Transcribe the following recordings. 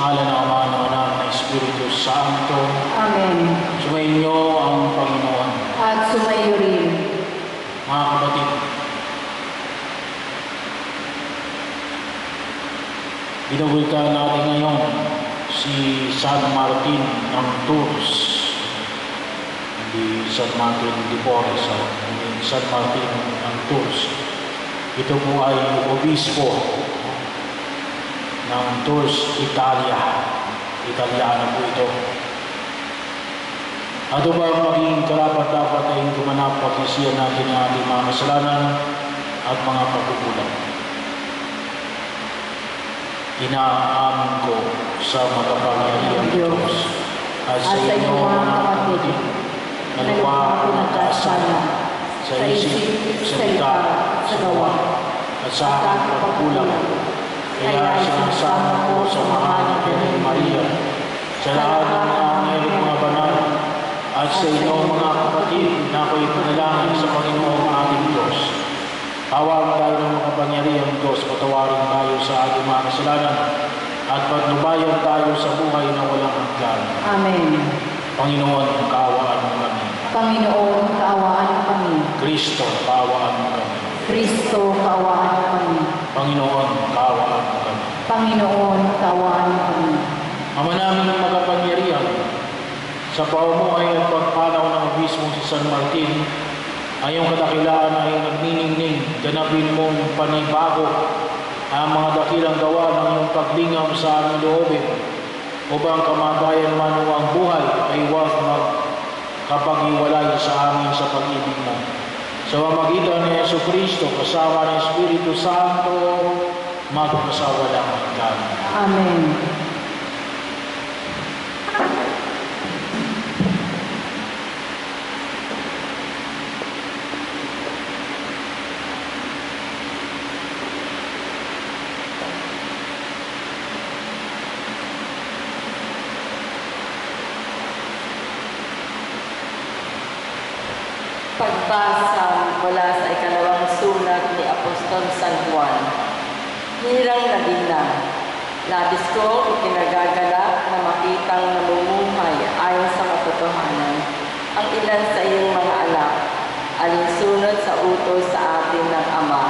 ngalan ng Ama, ng Anak, ng Espiritu Santo. Amen. Sumainyo ang Panginoon. At sumayo rin. Mga kapatid, binubulkan natin ngayon si San Martin ng Tours. Hindi San Martin de Porres, hindi San Martin ng Tours. Ito po ay obispo ng Tours, Italia. Italiano po ito. Ano ba ang maging karapat-dapat ay gumanap pagsisiyan natin ng ating mga kasalanan at mga pagkukulang? Inaamin ko sa makapangyarihang Diyos at sa inyo mga kapatid na lupa pinagkasala sa isip, salita, sa gawa at sa aking pagkukulang. Kaya sinasama ko sa mahal na Birhen Maria, sa lahat ng mga anghel at mga banal, at sa inyo mga kapatid na ako'y panalangin sa Panginoong ating Diyos. Tawag tayo ng makapangyarihang Diyos, patawarin tayo sa ating mga kasalanan at patnubayan tayo sa buhay na walang hanggan. Amen. Panginoon, kaawaan mo kami. Panginoon, kaawaan mo kami. Kristo, kaawaan mo kami. Kristo, kaawaan mo kami. Panginoon, kaawaan mo kami. Panginoon, kaawaan mo kami. Ama namin ng makapangyarihan, sa paumuhay at pagpanaw ng obispo si San Martin, ay iyong kadakilaan ay nagniningning, ganapin mong panibago ang mga dakilang gawa ng iyong paglingam sa aming loobin, upang kamatayan man o ang buhay ay huwag magkapag-iwalay sa amin sa pag-ibig mo. Sa pamamagitan ni Jesucristo, kasama ng Espiritu Santo, magpasawalang hanggan. Amen. Pagbasa mula sa ikalawang sulat ni Apostol San Juan. Hirang na ginang, labis ko ikinagagalak na makitang namumuhay ayon sa katotohanan ang ilan sa iyong mga anak, alinsunod sa utos sa atin ng Ama.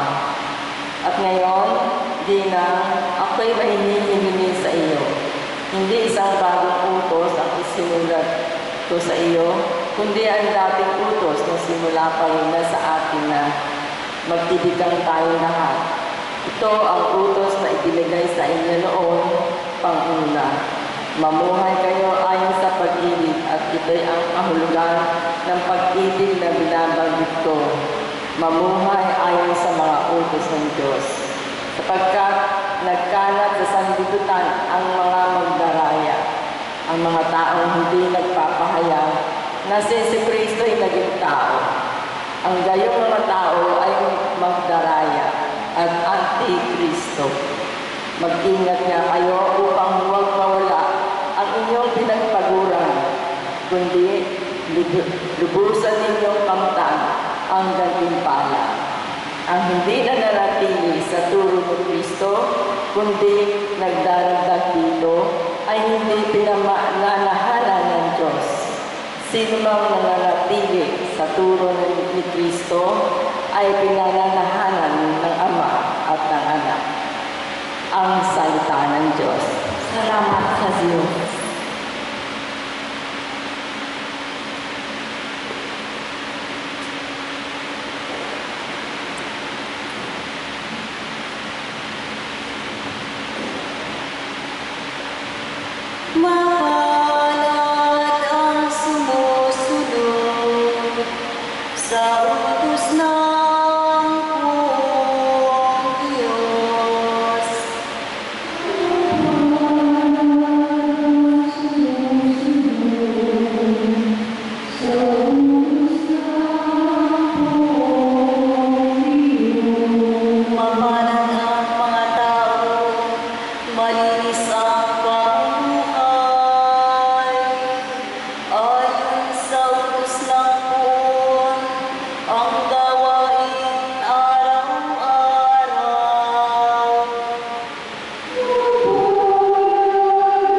At ngayon, ginang, ako'y mahinihingi sa iyo. Hindi isang bagong utos ang isinulat ko sa iyo, kundi ang dating utos na simula pa rin na sa atin na magtitigang tayo lahat. Ito ang utos na ibinigay sa inyo noon, panguna. Mamuhay kayo ayon sa pag-ibig at ito'y ang kahulugan ng pag-ibig na binabanggit ko. Mamuhay ayon sa mga utos ng Diyos. Sapagkat nagkalat sa sanlibutan ang mga magdaraya, ang mga taong hindi nagpapahayag na si Kristo ay naging tao. Ang gayong mga tao ay magdaraya at anti-Kristo. Mag-ingat nga kayo upang huwag mawala ang inyong pinagpaguran, kundi lubusan ninyong kamtan ang gantimpala. Ang hindi na nanatili sa turo ni Kristo, kundi nagdaragdag dito, ay hindi pinamanahanan ng Diyos. Sino mang nananatili sa turo ni Kristo ay pinananahanan ng Ama at ng Anak. Ang salita ng Diyos. Salamat sa Diyos. Mapalad ang sumusunod sa utos ng buong Diyos. Mapalad ang mga tao, malinis ang pamumuhay, ayon sa utos ng buwan, ang gawain araw-araw.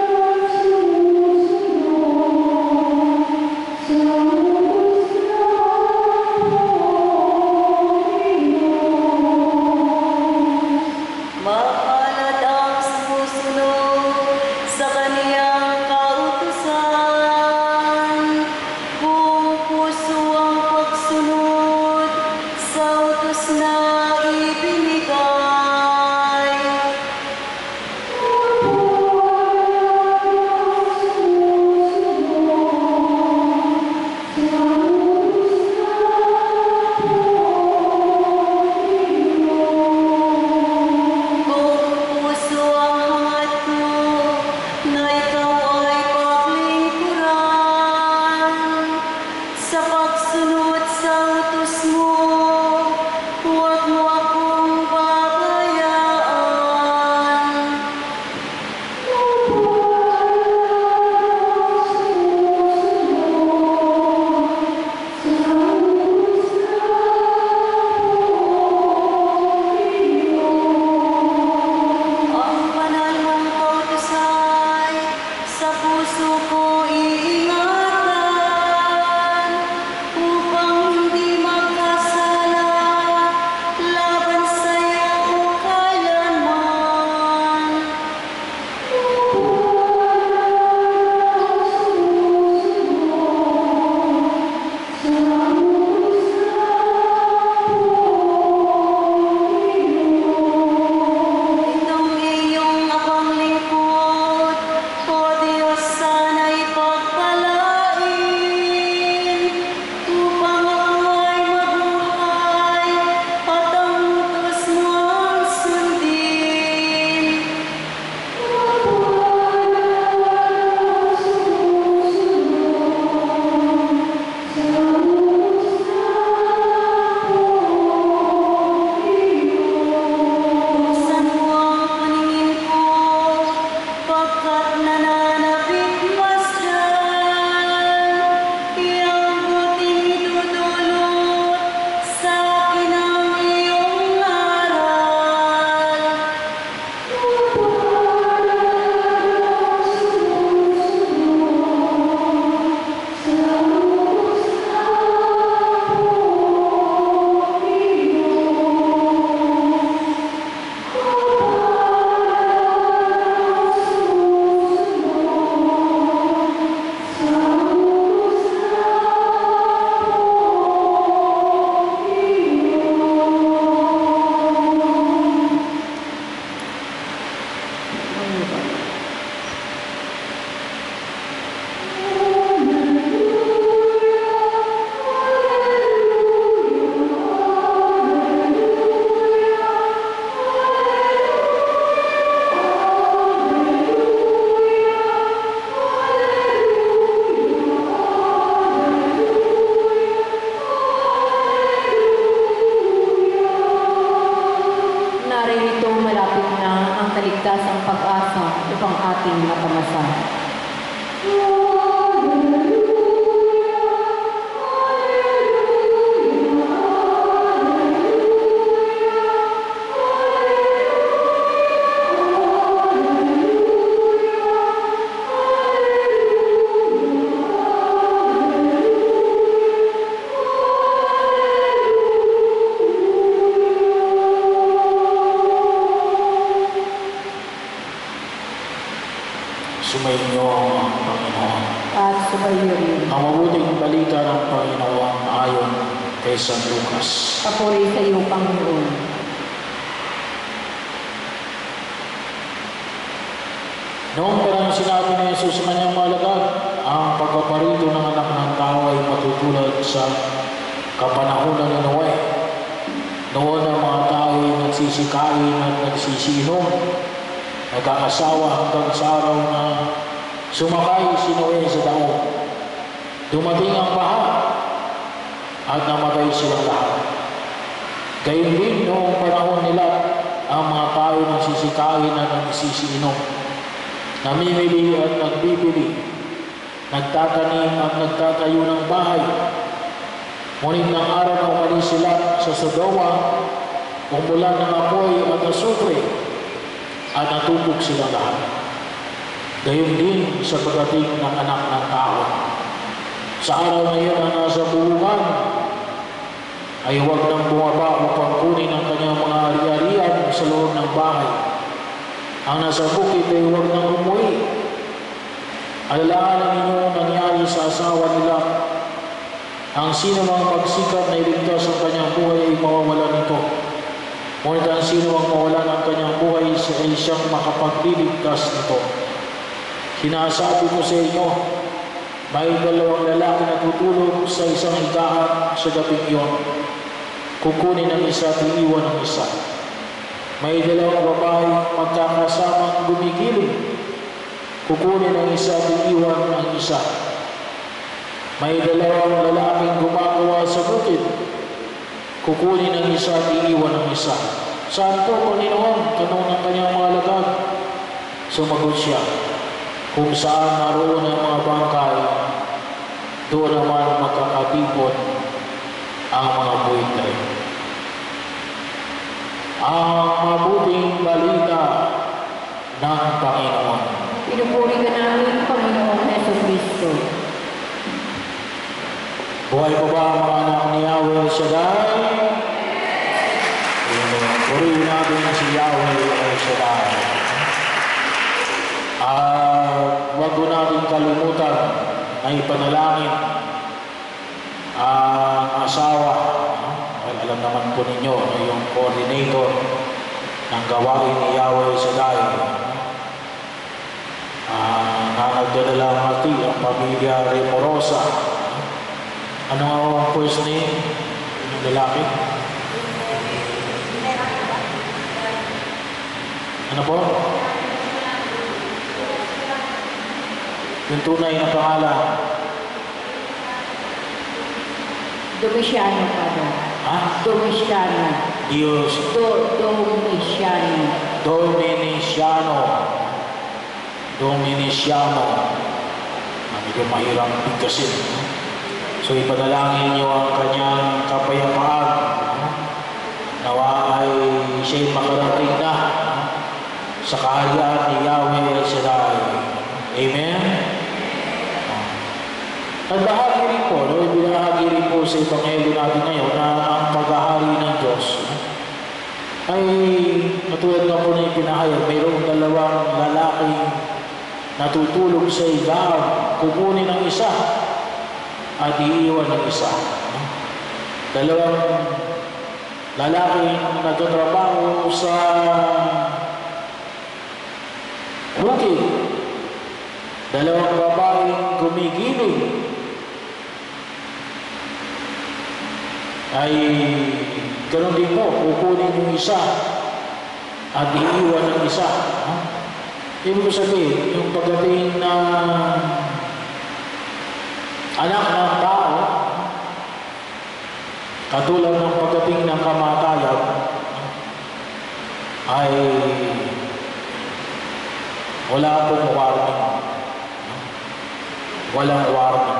Naririto malapit na ang kaligtasang pag-asa upang ating matamasa. Sumainyo ang Panginoon. At subayo rin. Ang mabuting balita ng Panginoon ayon kay San Lucas. Papuri sa iyo, Panginoon. Noong parang sinabi ni Jesus sa kanyang mga alagad, ang pagpaparito ng anak ng tao ay matutulad sa kapanahunan ni Noe. Noon ang mga tao ay nagsisikain at nagsisiinom, nagkakasawa hanggang sa araw na sumakay si Noe sa daong. Dumating ang baha at namatay silang lahat. Gayon din noong panahon nila, ang mga tao nagsisikain at nagsisiinom, namimili at nagbibili, nagtatanim at nagtatayo ng bahay. Ngunit ng araw na umalis sila sa Sodoma, umulan ng apoy at asupre, at natupok sila lahat. Gayon din sa pagdating ng anak ng tao. Sa araw na iyon ang nasa buhugan ay huwag nang bumaba upang kunin ang kanyang mga ari-arian sa loob ng bahay. Ang nasa bukid ay huwag nang umuwi. Alalahanan ninyo ang nangyari sa asawa nila. Ang sino mang magsikap na iligtas ang kanyang buhay ay mawawala nito. Ngunit ang sino ang mawalan ng kanyang buhay ay siyang makapagliligtas nito. Sinasabi ko sa inyo, may dalawang lalaki na tutulog sa isang higaan sa gabing iyon. Kukunin ang isa at iiwan ang isa. May dalawang babae magkakasamang gumigiling. Kukunin ang isa at iiwan ang isa. May dalawang lalaking gumagawa sa bukid. Kukunin ang isa at iiwan ang isa. Saan po, Panginoon? Tanong ng kanyang mga alagad. Sumagot siya, kung saan naroon ang mga bangkay, doon naman magkakatipon ang mga buwitre. Ang mabuting balita ng Panginoon. Pinupuri ka namin, Panginoong Jesucristo. Buhay pa ba ang mga anak ni Yahweh Shaddai? Purihin natin si Yahweh Shaddai. Wag mo natin kalimutan na ipanalangin ang asawa. Alam naman po ninyo na yung coordinator ng gawain ni Yahweh Shaddai. Na nagdadalamati ang pamilya Remorosa. Ano ang first name ng lalaki? Ano po? Yung tunay na pangalan. Domitiano pa daw. Ha? Domitiano. Diyos. Domitiano. Dominiciano. Dominiciano. Medyo mahirap bigkasin. So ipanalangin niyo ang kanyang kapayapaan. Nawa ay siya'y makarating na sa kaharian ni Yahweh Shaddai. Amen? At bahagi rin po, binahagi rin po sa Ebanghelyo natin ngayon na ang paghahari ng Diyos ay matulad na po na ipinahayag, mayroong dalawang lalaking natutulog sa higaan, kukunin ang isa at iiwan ang isa. Dalawang lalaking nagtatrabaho sa bukid, dalawang babaeng gumigiling ay ganoon din po, kukunin yung isa at iiwan ng isa. Ibig sabihin, yung pagdating na anak ng tao, katulad ng pagdating ng kamatayan, ay wala pong warning. Walang warning.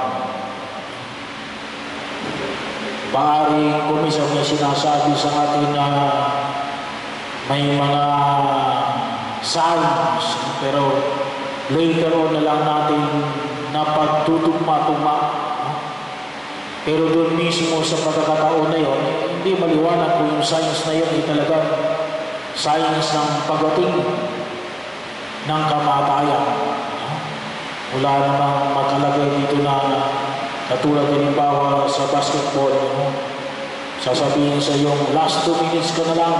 Maaring kumisang niya sinasabi sa atin na may mga signs, pero later on na lang natin napagtutugma-tugma. Pero doon mismo sa pagkakataon na yun, hindi maliwanag kung yung signs na yun ay talagang signs ng pagdating ng kamatayan. Wala namang makalagay dito na katulad halimbawa sa basketball, sasabihin sa yung last 2 minutes ka na lang.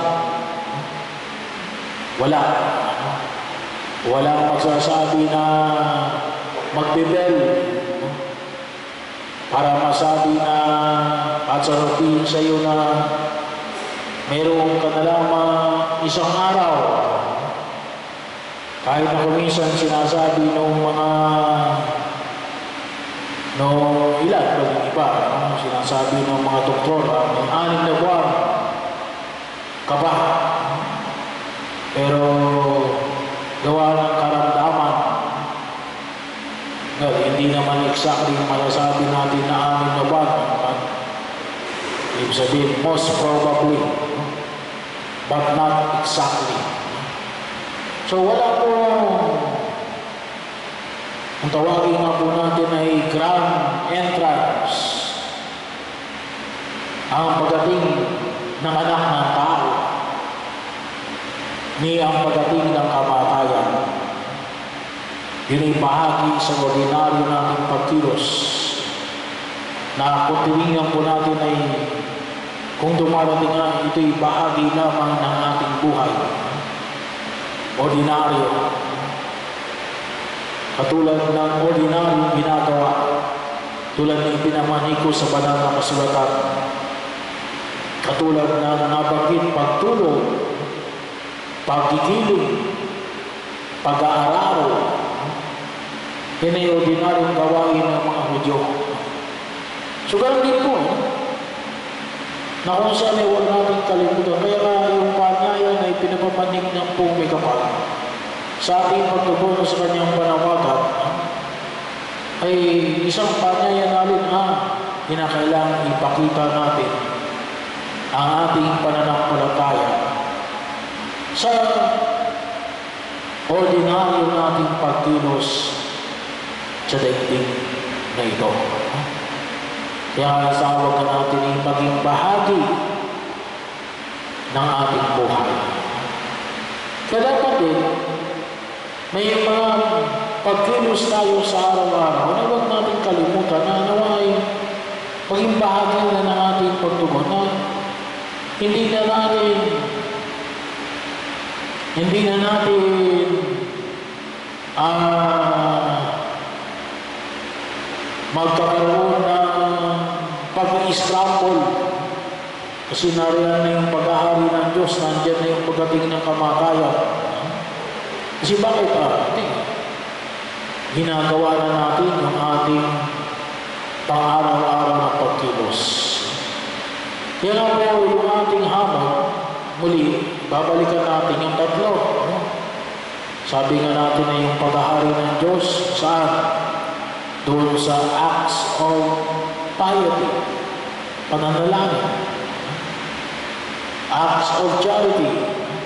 Walang magsasabi na magbibel para masabi na at sasabihin sa iyo na mayroong ka na lang isang araw. Kahit na kuminsan sinasabi nung mga ilan, paging iba, sinasabi ng mga doktor, may 6 na buwan ka ba? Pero gawa ng karamdaman, hindi naman exactly masasabi natin na 6 na buwan. Ibig sabihin, most probably, but not exactly. So wala po, ang tawagin nga po natin ay grand entrance, ang pagdating ng anak ng tao, ni ang pagdating ng kamatayan. Yun ay bahagi sa ordinaryo nating pagkilos, na kung tinignan po natin ay kung dumarating nga, ito'y bahagi lamang ng ating buhay. Ordinaryo. Katulad ng ordinaryong ginagawa, tulad ng pinamani ko sa banal na kasulatan, katulad ng nabanggit pagtulog, paggigiling, pag-aararo, yan ay ordinaryong gawain ng mga Hudyo. So ganoon din po, na kung saan ay huwag natin kalimutan. Kaya nga yung panyayan ay pinapapanig ng pong may kapal. Sa ating pagtubuno sa kanyang panawagan, ay isang panyayan natin kinakailangan ipakita natin ang ating pananampalataya sa ordinaryo nating pagkilos sa daigdig na ito. Kaya isawag ka natin ay maging bahagi ng ating buhay. Kaya dapat din, may mga pagkilos tayo sa araw-araw na huwag natin kalimutan na naway maging bahagi na ng ating pagtugon na hindi na natin magkakaroon ng pag-i-scramble kasi nariyan na yung pag-ahari ng Diyos, nandiyan na yung pagdating ng kamatayan. Kasi bakit ginagawa na natin yung ating pang-araw-araw na pagkilos. Kaya nga po yung ating hamon, muli, babalikan natin yung 3. Sabi nga natin na yung pag-ahari ng Diyos, saan? Doon sa acts of piety, pananalangin, acts of charity,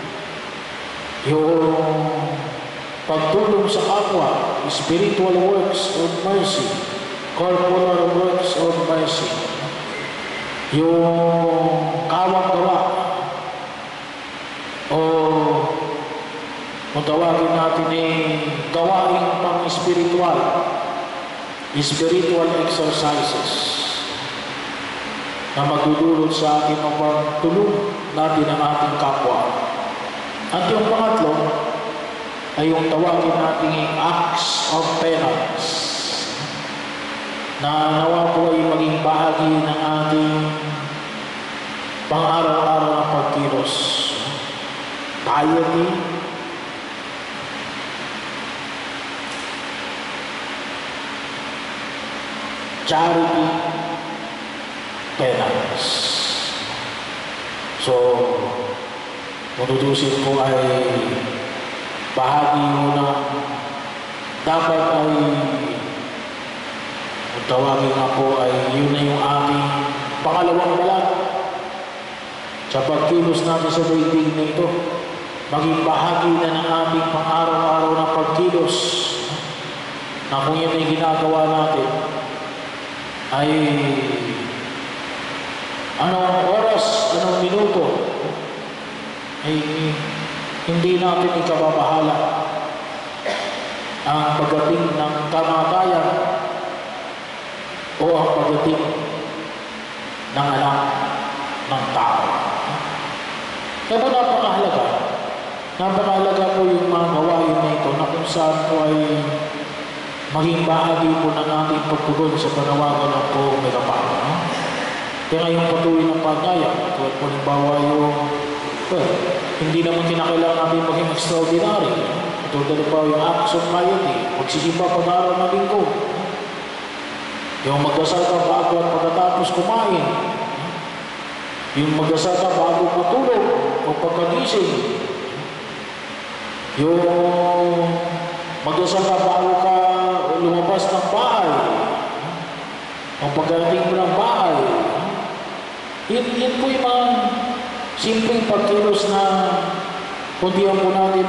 yung pagtulong sa kapwa, spiritual works of mercy, corporal works of mercy, yung kawang gawa, o kung tawagin natin gawaing pang-spiritual, spiritual exercises na magdudulot sa atin ng pagtulong natin ang ating kapwa. At yung 3, ay yung tawagin nating acts of penance na nawa po ay maging bahagi ng ating pang-araw-araw na pagkilos. Piety, charity, penance. So, matutusin ko ay bahagi mo na dapat ay kung tawagin nga po ay yun na yung ating pangalawang balat sa pagkilos natin sa daigdig na ito. Maging bahagi na ng ating pang-araw-araw na pagkilos na kung yun ay ginagawa natin ay anong oras, anong minuto ay hindi natin ikababahala ang pagdating ng kamatayan o ang pagdating ng anak ng tao. Kaya po napakahalaga po yung mga gawain na ito na kung saan po ay maging bahagi po ng ating pagtugon sa panawagan ng po may kapal. Kaya ngayong patuloy ng pagdaya, tulad po halimbawa yung hindi naman kinakailangan natin maging extraordinary. Tulad po yung acts of piety, magsisimba pag-araw ng linggo. Yung magdasal ka bago at pagkatapos kumain. Yung magdasal ka bago matulog o pagkagising. Yung magdasal ka bago ka lumabas ng bahay. O pagdating mo ng bahay. Yan po yung mga simpleng pagkilos na kundihan po natin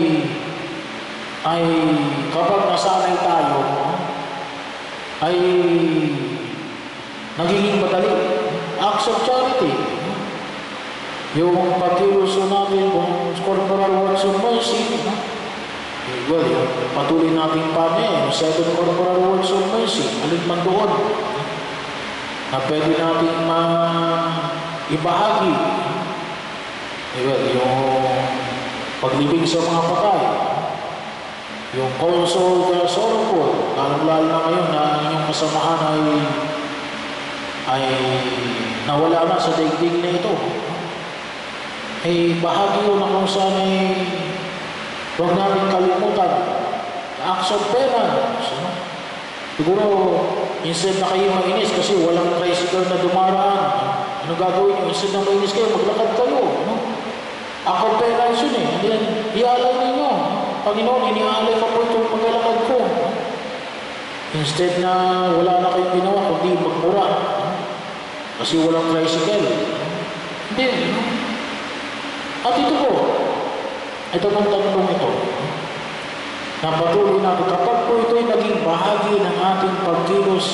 ay kapag nasanay tayo, ay nagiging madali. Acts of charity. Yung pagkilos natin kung corporal works of mercy, well, yung patuloy natin pa yung 7 corporal works of mercy, alin man doon na pwede natin ibahagi. Well, yung paglibing sa mga patay, yung console the sorrowful, lalong-lalo na ngayon na inyong kasamahan ay nawala na sa daigdig na ito. Ay bahagi yun na kung saan ay huwag namin kalimutan. Acts of penance. Siguro, instead na kayo mainis kasi walang tricycle na dumaraan. Ano gagawin nyo? Instead na mainis kayo, maglakad kayo. Act of penance yun eh. And then, ialay ninyo. Panginoon, inialay ka po itong paglalakad ko. Instead na wala na kayong ginawa, kundi magmura. Kasi walang tricycle. Hindi. At ito po, ito pong tanong ito, na patuloy natin, kapag po ito ay naging bahagi ng ating pagkilos,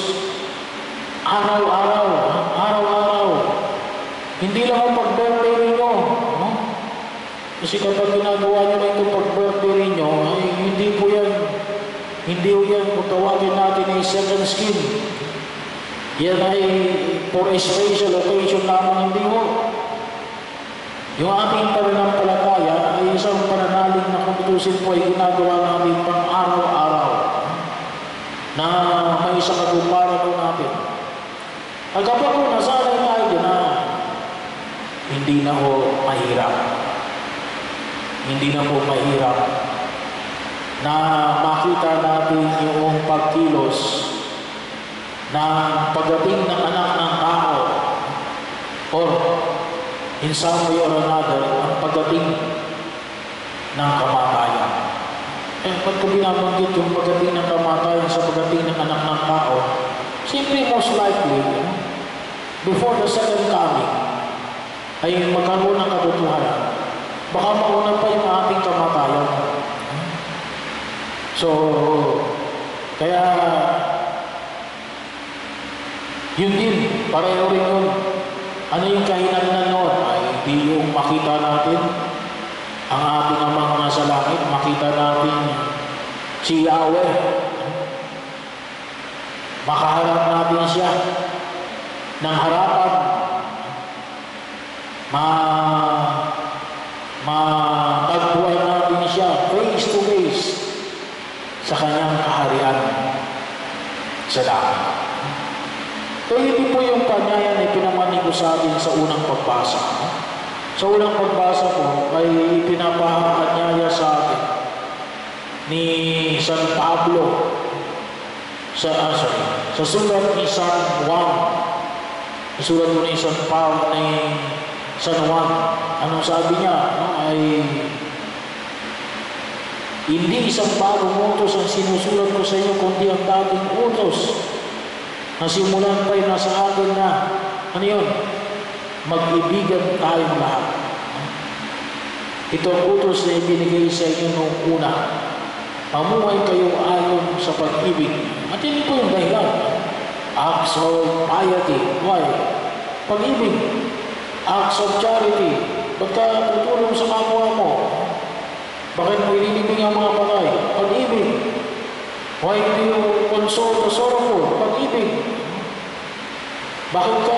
araw-araw, hindi lang ang pag-birthday ninyo, no? Kasi kapag ginagawa nyo na itong pag-birthday ninyo, ay hindi po yan, kung tawagin natin ay second skin. Yan ay for a special occasion lamang, hindi mo. Yung ating pananampalataya ay isang pananalig na kumitusin po ay ginagawa natin pang araw-araw na may isang katuparan po natin. At kapag po nasanay tayo dyan na hindi na po mahirap. Hindi na po mahirap na makita natin yung pagkilos na pagdating ng anak ng tao or in some way or another, ang pagdating ng kamatayan. Ba't ko binabanggit yung pagdating ng kamatayan sa pagdating ng anak ng tao? Simply, most likely, before the second coming, ay magkaroon ng katotohanan. Baka mauna pa yung ating kamatayan. So, kaya, yun din, pareho rin yun. Ano yung kahinatnan noon? Ay hindi yung makita natin ang ating amang nasa langit, makita natin si Yahweh. Makaharap natin siya ng harapan. Matagpuan natin siya face to face. sa kanyang kaharian sa langit. Kaya hindi po yung panyayan ay pinamanig ko sa atin sa unang pagbasa. Sa unang pagbasa ko ay pinapakanyaya sa atin ni San Pablo sa sulat ni San Juan. Sa sulat ni San Pablo ni San Juan. Anong sabi niya? Ay hindi isang bagong utos ang sinusulat ko sa inyo, kundi ang dating utos na simulan pa'y nasa atin na, ano yun? Mag-ibigan tayong lahat. Ito ang utos na ibinigay sa inyo noong una. Pamuhay kayo ayon sa pag-ibig. At yun po yung dahilan. Acts of piety. Why? Pag-ibig. Acts of charity. Pagka tutulong sa kapwa mo, bakit mo ililibing ang mga patay? Pag-ibig. Why do you console the sorrowful? Pag-ibig. Bakit ka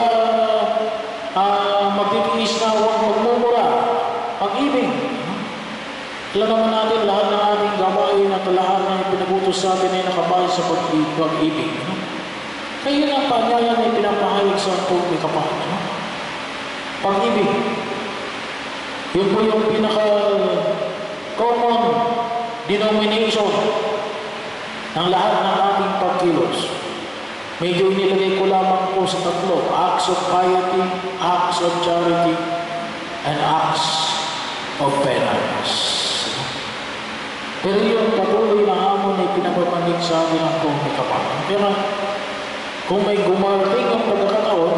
magtitiis na huwag magmumura? Pag-ibig. Alam naman natin lahat ng ating gawain at lahat ng pinagutos sa atin ay nakabahid sa pag-ibig. Kaya yun ang panyayan ay pinapahayag sa may kapal. Pag-ibig. Yun po yung pinaka-common denomination ng lahat ng ating pagkilos. Medyo inilagay ko lamang po sa tatlo: acts of piety, acts of charity, and acts of penance. Pero yung patuloy na hamon ay pinapapanig sa atin ang may kapal. Kaya kung may gumarating ang pagkakataon,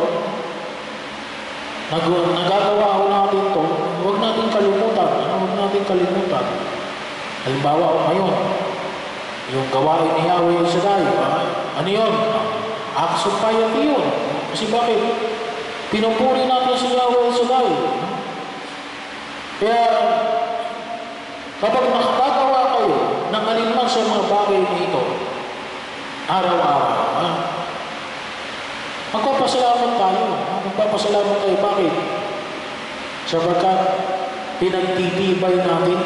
nagagawa ko natin ito, huwag natin kalimutan. Huwag natin kalimutan. Halimbawa, ngayon, yung gawain ni Yahweh sa dayo, ano yun? Acts of piety yun. Kasi bakit? Pinupuri natin si Yahweh sa dayo. Kaya, kapag nakagagawa kayo ng alinman sa mga bagay nito, araw-araw, magpapasalamat tayo. Magpapasalamat tayo. Bakit? Sapagkat pinagtitibay natin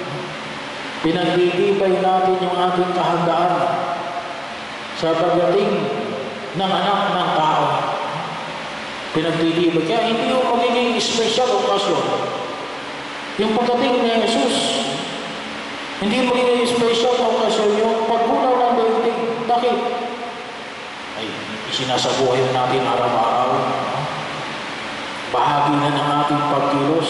yung ating kahandaan sa pagdating ng anak ng tao. Pinagtitibay. Kaya hindi yung magiging special okasyon. Yung pagdating ni Jesus, hindi magiging special okasyon yung pagbunaw ng daigdig. Bakit? Ay, sinasabuhay natin araw-araw. Bahagi na ng ating pagkilos.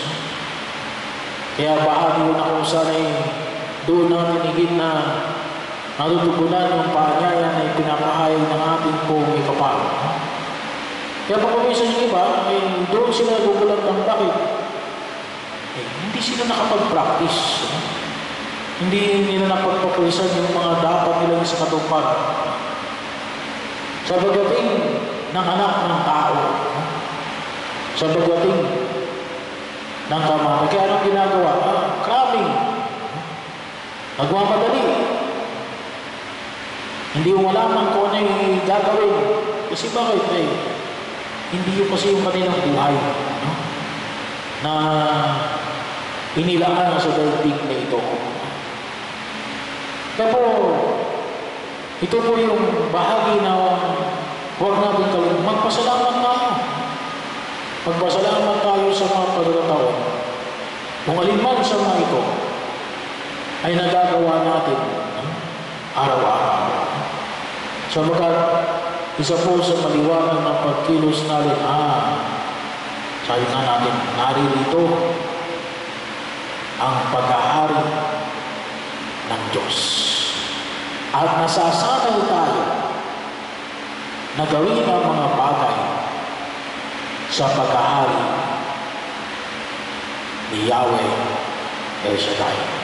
Kaya bahagi yun ako sana'y doon natin higit na natutugunan yung paanyaya na pinapahayag ng ating may kapal. Kaya pag kumisan yung iba, ay doon sila gugulat ng bakit. Hindi sila nakapag-practice. Hindi nila napagpapulisan yung mga dapat nila sa katuparan. Sa pagdating ng anak ng tao, sa pagdating ng kamay. Kaya anong ginagawa? Cramming. Nagmamadali. Hindi mo malaman kung ano yung gagawin. Kasi bakit? Hindi yung kasi yung kanilang buhay. No? Na inilaan sa daigdig na ito. Kaya po, ito po yung bahagi na huwag natin kalimutan. Magpasalamat tayo. Magpasalamat tayo sa mga pagkakataon. Kung alinman sa mga ito ay nagagawa natin araw-araw. Sapagkat isa po sa maliwanag ng pagkilos natin, sabi nga natin, naririto ang paghahari ng Diyos. At nasasanay tayo na gawin ang mga bagay sa paghahari ni Yahweh El Shaddai.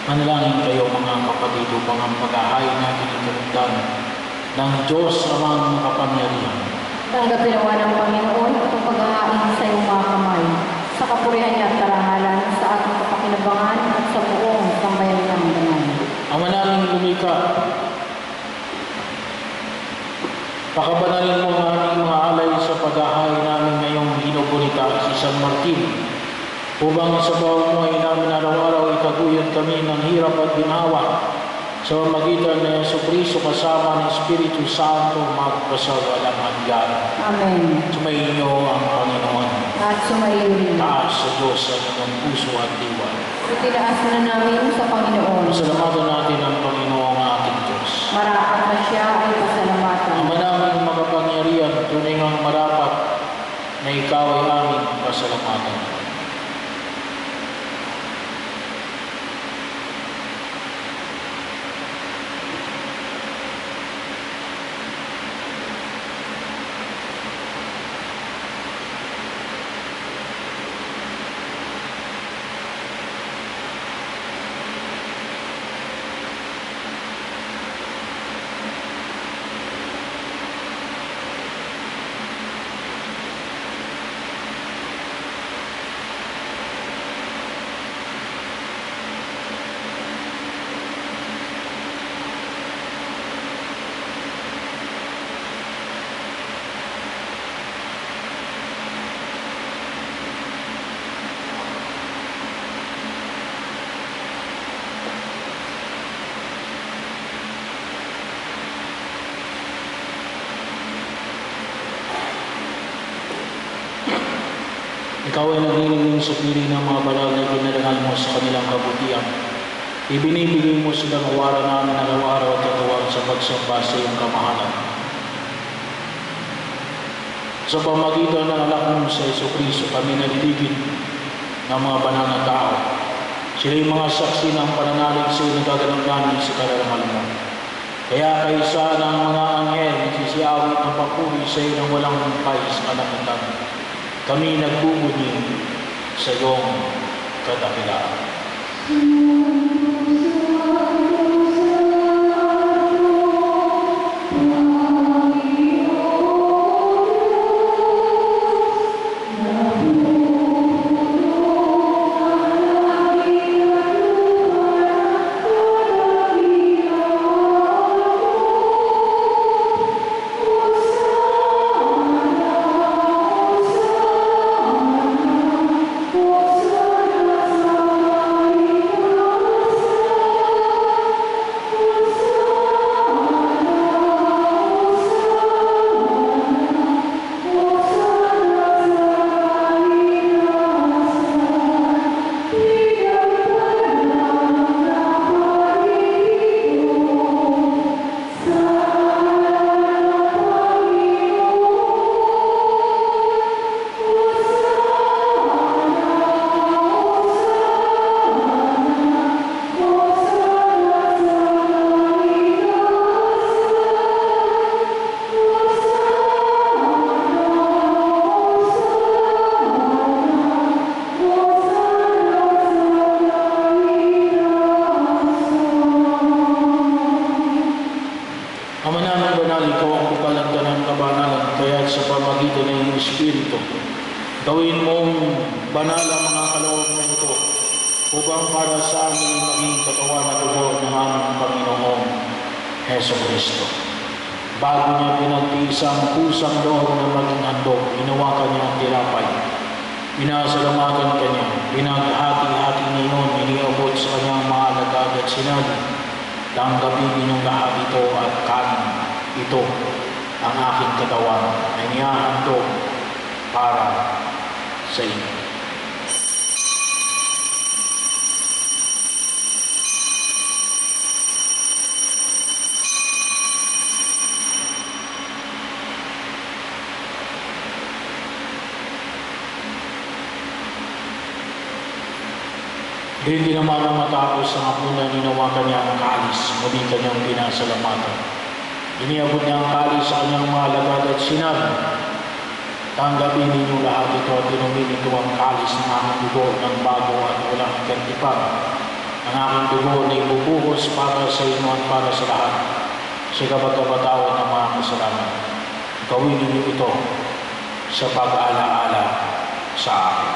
Manalangin kayo mga kapatid upang ang paghahain natin ng kalugdan ng Diyos amang makapangyarihan. Tanggapin nawa ng Panginoon ang paghahain sa iyong mga kamay, sa kapurihan niya at karangalan, sa ating kapakinabangan at sa buong sambayan ng banal. Ama naming lumika, pakabanalin mo ang aming mga alay sa paghahain namin ngayong ginugunita si San Martin, upang sa bawang buhay namin araw-araw itaguyod kami ng hirap at ginawa sa magitan ng Jesucristo kasama ng Espiritu Santo magpasawalang hanggan. Amen. Sumainyo ang Panginoon. At sumaiyo rin. Taas sa Diyos ang inyong puso at diwa. Itinaas na namin sa Panginoon. Pasalamatan natin ang Panginoong ating Diyos. Marapat na siya ay pasalamatan. Ama naming makapangyarihan, tunay ngang marapat na ikaw ay aming pasalamatan. Ikaw ay naglilingling sa piling ng mga banal na ipinarangal mo sa kanilang kabutihan. Ibinibigay mo silang awaran namin araw-araw at katawan sa pagsamba sa iyong kamahalan. Sa pamagitan ng anak mo sa Jesucristo, kami naliligid ng mga banal na tao. Sila'y mga saksi ng pananalig sa iyong nagaganap namin sa kararangal mo. Kaya kaysa ng mga anghel, nagsisiawit ng papuri sa iyo ng walang humpay sa kalapitan. Kami nagbubunyi sa iyong kadakilaan. Gawin mong banal ang mga kalooban ito upang para sa amin maging katawan at dugo ng aming Panginoong Jesucristo. Bago niya pinagtiis ang pusang loob na maging handog, inawakan niya ang tinapay. Pinasalamatan kanya, pinaghati-hati niya yun, iniabot sa kanyang mga alagad at sinabi, tanggapin ninyong lahat ito at kanin. Ito ang aking katawan na inihahandog para sa inyo. Hindi naman ang matapos ang hapunan, ninawakan niya ang kalis, muli kanyang pinasalamatan. Iniabot niya ang kalis sa kanyang mga alagad at sinabi, tanggapin ninyo lahat ito at inumin ito ang kalis ng aming dugo ng bago at walang ikantipan, Ang aking dugo na ibubuhos para sa inyo at para sa lahat sa kapagkapatawad ng mga kasalanan. Gawin ninyo ito sa pag-alaala sa akin.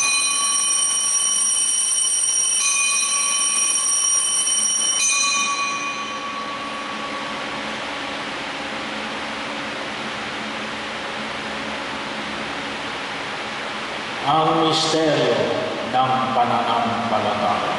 Ang misteryo ng pananampalataya.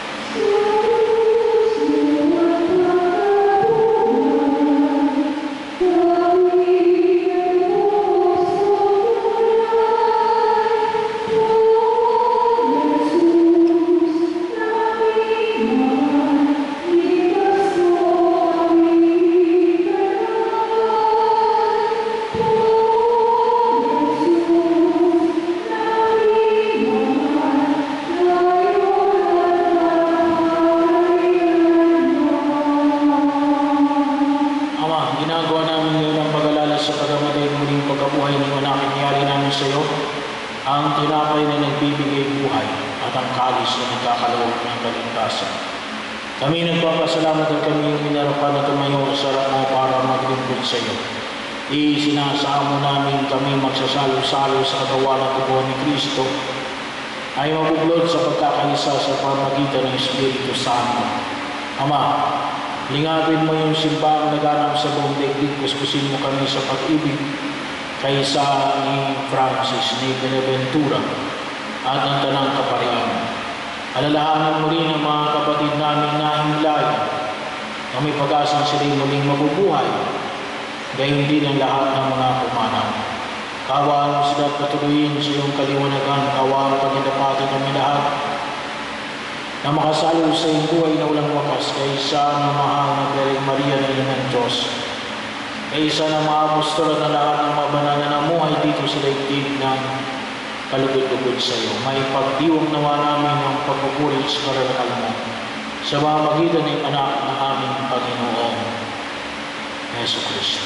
Ang tinapay na nagbibigay buhay at ang kalis na nagkakaloob ng kaligtasan. Kami nagpapasalamat at kami yung minarapan na tumayo sa harap mo para maglingkod sa iyo. Isinasamo namin kami magsasalo-salo sa kagawa ng dugo ni Kristo ay mabuklod sa pagkakaisa sa pamagitan ng Espiritu Santo. Ama, lingapin mo yung simbahang naganap sa buong daigdig, kuskusin mo kami sa pag-ibig kaysa ni Francis, ni Benaventura, at ang tanang kaparian. Alalahanan mo rin ang mga kapatid namin na himlay na may pag-asang sila'y muling mabubuhay, gayon din ang lahat ng mga pumanaw. Kawaan mo sila at patuloyin sa iyong kaliwanagan, kawaan pagkidapati kami lahat na makasalo sa iyong buhay na walang wakas kaysa ng mahal na Birheng Maria na ina ng Diyos. Kaysa ng mga apostol na lahat ng mga banal na namuhay dito sa daigdig ng kalugod-lugod sa iyo. May pagdiwang nawa namin ang pagpupuri sa karanakal mo sa pamamagitan ng anak ng aming Panginoong Yesu Kristo.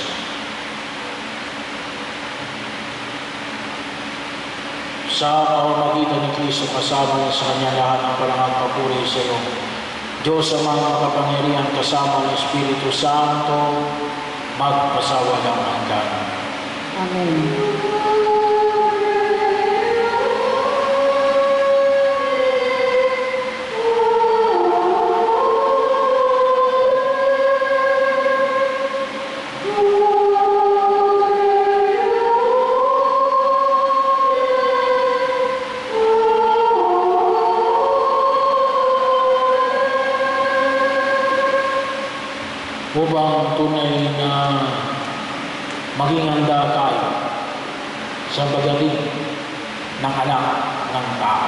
Sa pamamagitan ni Kristo kasama sa kanya lahat ng parangal papuri sa iyo. Diyos ang mga makapangyarihan kasama ng Espiritu Santo, magpasawalang hanggan. Amen. Upang tunay na maging handa tayo sa pagaling ng anak ng tao.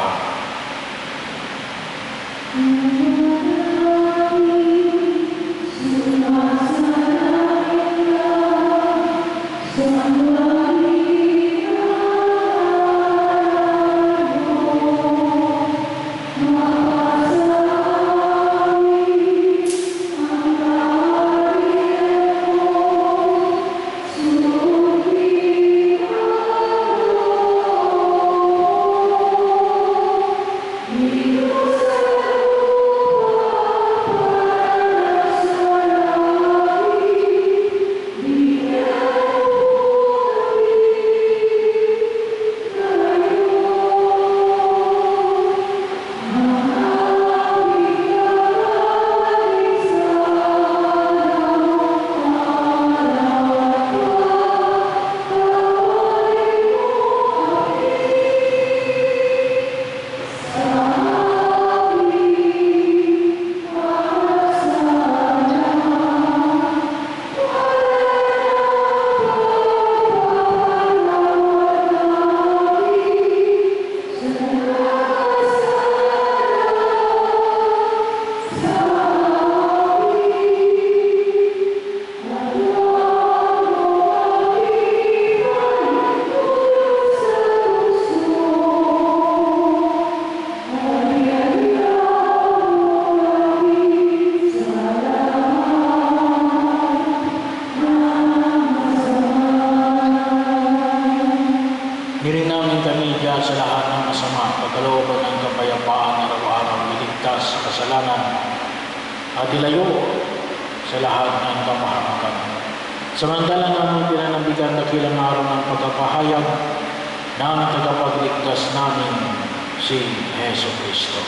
Sa lahat ng masama, pagkalooban ng kapayapaan araw-araw, iligtas ligtas sa kasalanan at ilayo sa lahat ng kapahamakan. Samantala namin pinanambigan dakilang araw ng pagkapahayag ng tagapagligtas namin si Hesus Kristo.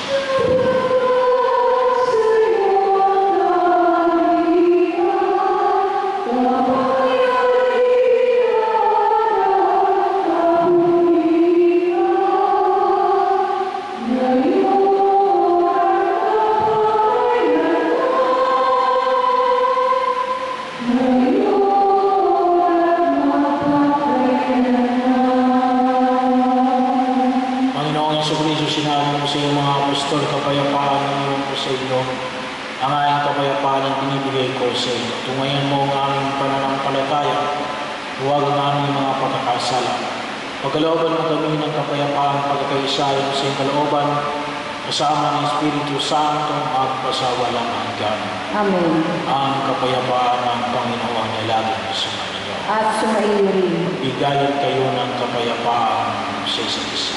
Kapayapaan ng iyong ko sa inyo, ang aking kapayapaan ang binibigay ko sa inyo. Tungayan mo ang aming pananampalataya, huwag ang aming mga pagkakasala. Pagkalooban mo kami ng kapayapaan pagkakaisayan sa iyong kalooban, kasama ng Espiritu Santo at pasawalang hanggan. Amen. Ang kapayapaan ng Panginoon ay laging sumainyo. At sumaiyo rin. Bigayan kayo ng kapayapaan sa isa't isa.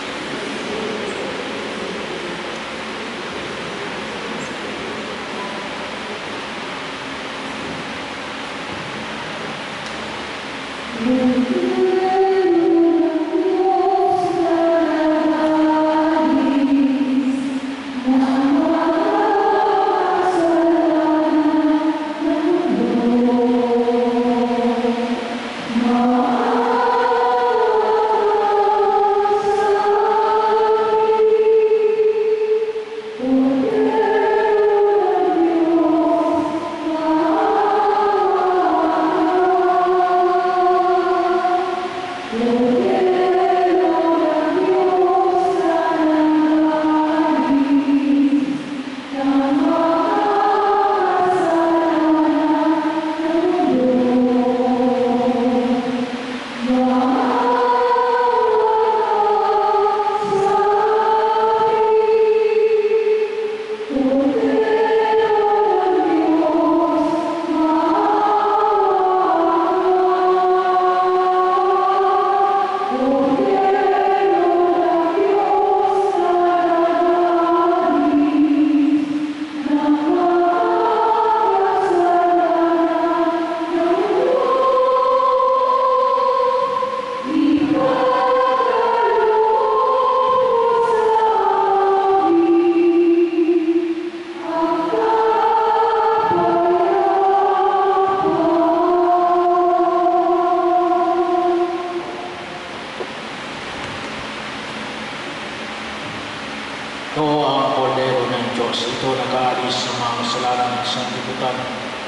Ito ang kordero ng Diyos. Ito nag-aalis sa mga kasalanan ng sanlibutan.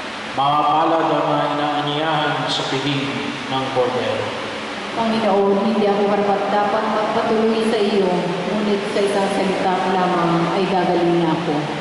Mga palad ang mga inaaniyahan sa piging ng kordero. Panginoon, hindi ako karapat dapat magpatuloy sa iyo, ngunit sa isang salita lamang ay gagaling na ako.